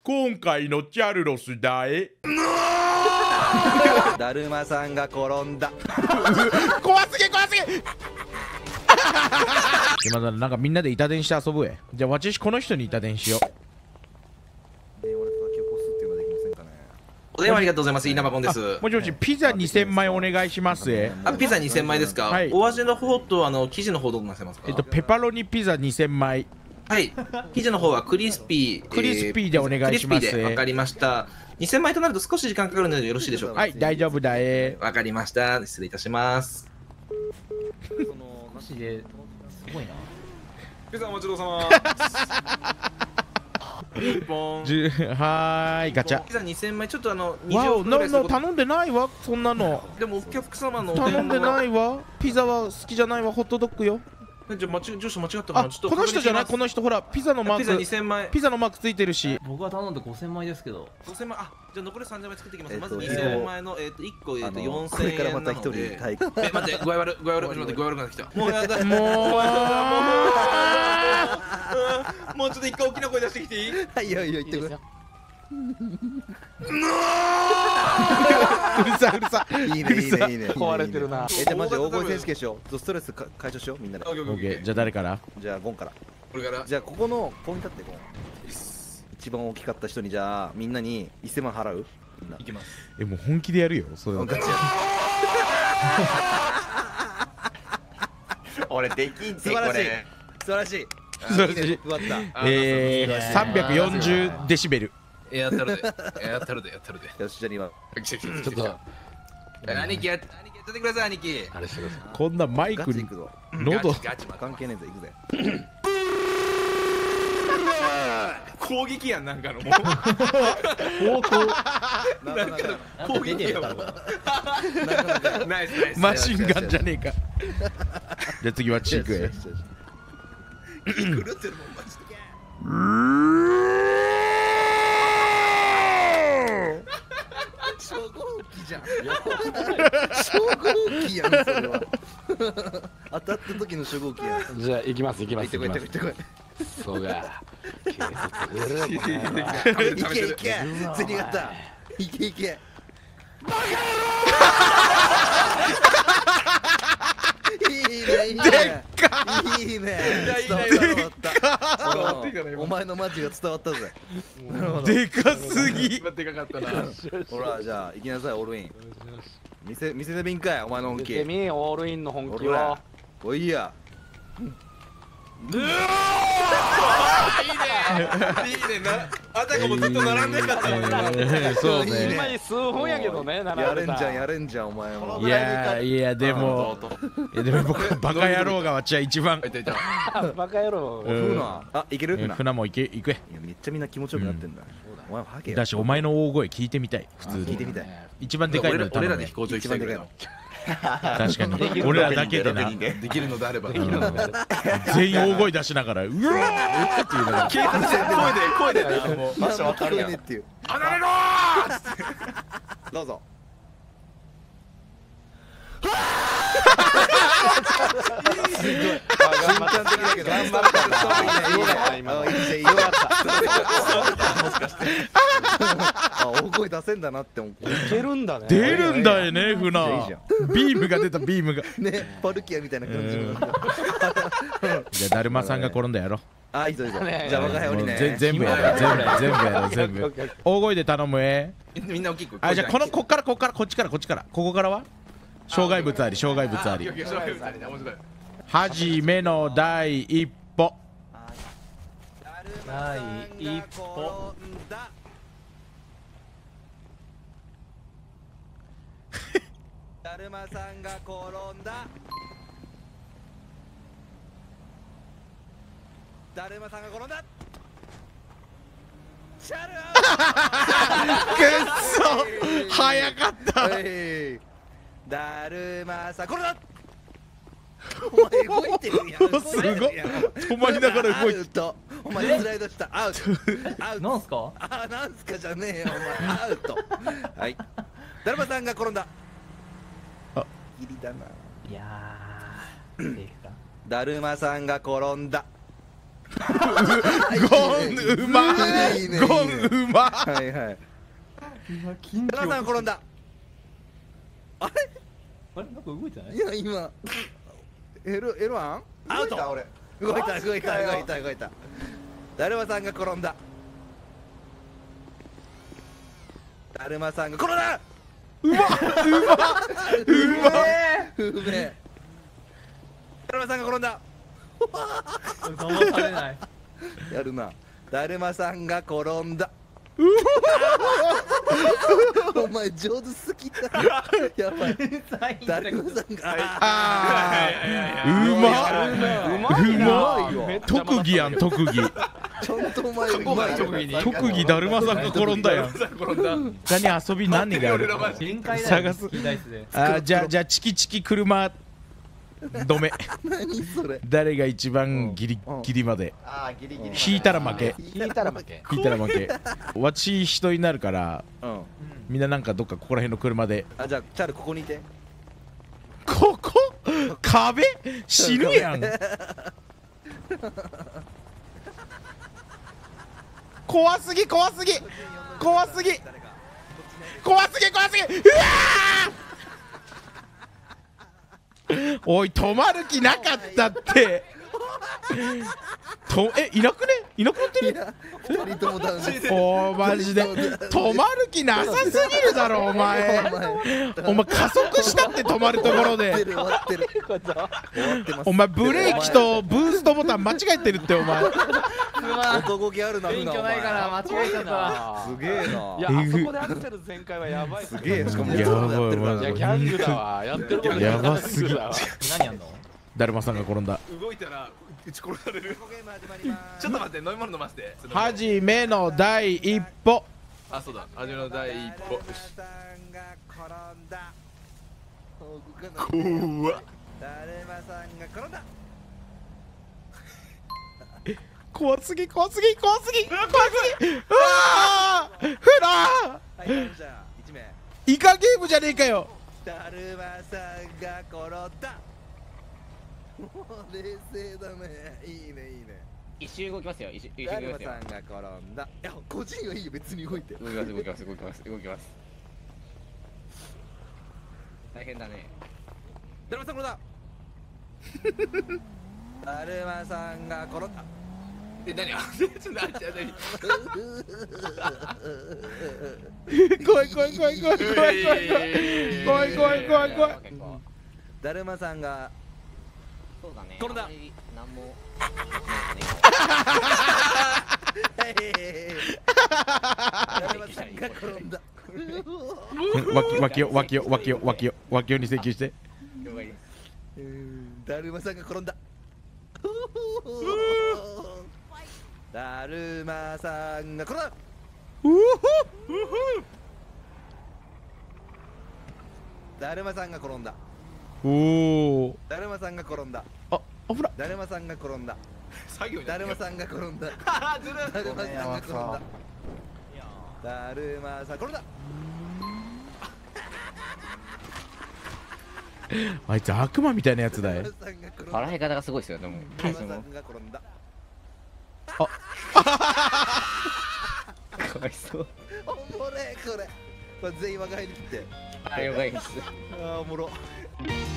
今回のチャルロスだえ。 だるまさんが転んだ。 怖すぎ怖すぎ。今だなんかみんなで板伝して遊ぶえ。じゃあ私この人に板伝しよう。 電話で叩き起こすっていうのはできませんかね。 お電話ありがとうございます。稲葉ポンです。 もしもしピザ2000枚お願いしますえ。 あ、ピザ2000枚ですか。 はいお味の方と生地の方どうなさいますか。 ペパロニピザ2000枚。 はい。生地の方はクリスピー。 クリスピーでお願いします。 クリスピーでわかりました。2000枚となると少し時間かかるのでよろしいでしょうか。 はい、大丈夫だえ。 わかりました。失礼いたします。 マジですごいな。 ピザお待ちどうさま。ピンポン。 はーい、ガチャ。 ピザ2000枚ちょっとわお、頼んでないわ、そんなの。 でもお客様の頼んでないわ。ピザは好きじゃないわ、ホットドッグよ。 じゃあ住所間違ったかな。ちょっとこの人じゃない、この人ほらピザのマーク。 ピザ2000枚。 ピザのマークついてるし。 僕は頼んで5000枚ですけど。 5000枚。あ、じゃあ残り3000枚作っていきます。まず2000枚の1個4000円なので。 これからまた一人体育。 待って、具合悪くなってきた。もうやだ。もうちょっと一回大きな声出してきていい？ はいよいよ言ってくれ。 うるさうるさ。 いいねいいねいいね。 壊れてるな。 じゃあマジで大声選手権しよう。ストレス解消しようみんなで。 オッケー、じゃあ誰から？ じゃあゴンから。 これから。 じゃあここのポイントってゴン。一番大きかった人にじゃあみんなに1000万払う？みんな。 いきます。 もう本気でやるよ、それは。 ガチや。 俺できんって素晴らしいこれ。 素晴らしい。 素晴らしい。 ふわった。 340デシベル。 やったるで。やったるで。 よしじゃあ今。 ちょっちょっと兄貴やってください兄貴。 あれしてください。 こんなマイクにガチいくぞ。 喉。 ガチ関係ねえぞ行くぜ。 攻撃やんなんかのもう。 方向なかなか攻撃やん。ナイス。 マシンガンじゃねえか。じゃあ次はチークへ。 狂ってるもんマジで。 初号機じゃん。初号機やんそれは。当たった時の初号機やん。 じゃあ行きます。 行ってこい。 そうが。警察来るいけ銭形。いけ。いいね。伝わった。お前のマジが伝わったぜ。 でかすぎ。 でかかったな。 ほらじゃあ行きなさいオールイン。見せてみんかいお前の本気。 見てみオールインの本気を。 ほらおいや。 いいねな。あたかもずっと並んでかったもんな。 そういいねね。 今に数本やけどね。 やれんじゃんお前も。 いやでも僕バカ野郎がわっちゃ一番。 いた。 バカ野郎。 ふな。あいけるふな。 船も行け。 いやめっちゃみんな気持ちよくなってんだ。お前ハゲよ。 だしお前の大声聞いてみたい。普通に聞いてみたい。 一番でかいの俺らで飛行場行きたいけど。 確かに俺らだけでな。 できるのであれば。 全員大声出しながらうわーって言うのが。 声でもう。 マジわかるねっていう。 離れろどうぞ。すごい。瞬間的だけど。頑張った。今の。いいね。大声出せんだなって思って。 いけるんだね。 出るんだよね船。 いいじゃビームが出たビームが。 ねパルキアみたいな感じの。 じゃあだるまさんが転んだやろ。 あいいぞ。じゃあ若い鬼ね。 全部やろ全部。大声で頼むえ。 みんな大きく。 あじゃあこっからこっちからここからは障害物あり。はじめの第一歩。 第一歩。 だるまさんが転んだ。だるまさんが転んだ。シャルくっそ早かっただるまさん転んだ。お前動いてるやん。 すごい止まりながら動いてアウト。お前スライドしたアウト。 なんすか？ あなんすかじゃねえよお前アウト。はいだるまさんが転んだ。ギリだな。 いやー。 だるまさんが転んだ。 ゴンうまいいねゴンうまはいはい。 緊ダルマさん転んだ。あれあれなんか動いてないいや今 L1 アウト。俺動いた。だるまさんが転んだ。だるまさんが転んだ。 うめえ。だるまさんが転んだ。 騙されない。 やるな。だるまさんが転んだ。お前上手すぎた。やばい。だるまさんがうま特技やん特技ちゃんとお前うまい。 特技だるまさんが転んだやん何遊び何がある探す。じゃあチキチキ車止め。 何それ。 誰が一番ギリギリまで引いたら負け。わち人になるからみんななんかどっかここら辺の車で。 じゃあチャールここにいて。 ここ壁死ぬやん。怖すぎうわーおい止まる気なかったっていなくなってる。 2人ともダウンです。 おーマジで止まる気なさすぎるだろお前加速したって止まるところでお前ブレーキとブーストボタン間違えてるってお前。 男気あるな。 免許ないから間違えちゃった。 すげえな。 いやあそこでアクセル全開はやばい。 すげえ。しかもやばいいやギャングだわ。やってることやばすぎ。 何やんの？ だるまさんが転んだ。 動いたら撃ち殺される。ちょっと待って飲み物飲ませて。 はじめの第一歩。 あそうだ。はじめの第一歩。怖っ。 だるまさんが転んだ。 怖すぎうわーフラはいじゃあ1名。 イカゲームじゃねえかよ。 だるまさんが転んだ。冷静だね。いいね。 一周動きますよ。 だるまさんが転んだ。いや個人はいいよ別に動いて。 動きます。大変だね。 だるまさん転んだ。だるまさんが転んだ。 何怖いだるまさんがそうだね。 転んだ。 なんも。 だるまさんが転んだ。 脇をに請求して。 だるまさんが転んだ。だるまさんが転んだ。だるまさんが転んだ。 おお。 だるまさんが転んだ。 危ない。 だるまさんが転んだ。 作業だるまさんが転んだ。 ずるだるまさんが転んだ。だるまさん転んだ。 あいつ悪魔みたいなやつだよ。 笑い方がすごいですよ。でもだるまさんが転んだ。 かわいそう。 おもれこれ。これ全員若いに来て。 あれがいいです。 ああおもろ。